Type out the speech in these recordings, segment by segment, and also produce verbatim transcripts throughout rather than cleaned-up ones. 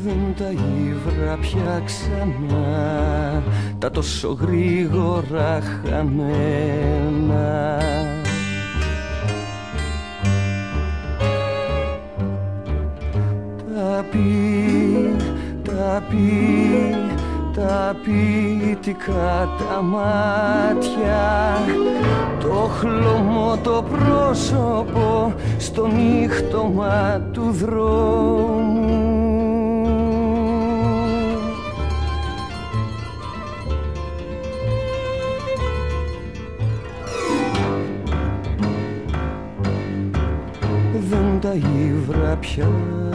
Δεν τα ύβρα πια ξανά, τα τόσο γρήγορα χαμένα. Τα πει, τα πει, τα ποιητικά τα μάτια, το χλωμό το πρόσωπο στο νύχτωμα του δρόμου. Δεν τα ύβρα πια,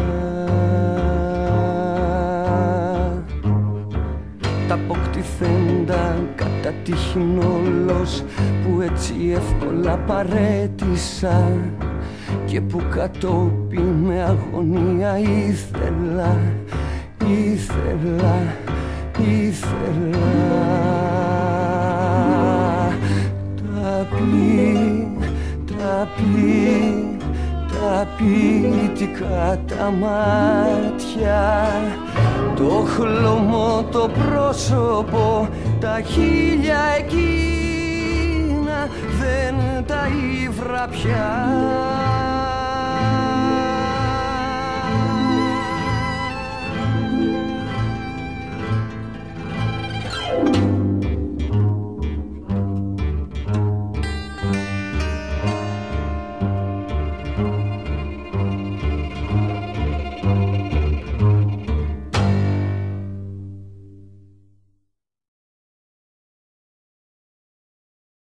τα αποκτηθέντα κατά τύχην όλος που έτσι εύκολα παρέτησα και που κατόπι με αγωνία ήθελα, ήθελα, ήθελα. Τα πει, τα πει, τα ποιητικά τα μάτια, το χλωμό το πρόσωπο, τα χείλια εκείνα δεν τα ύβρα πια.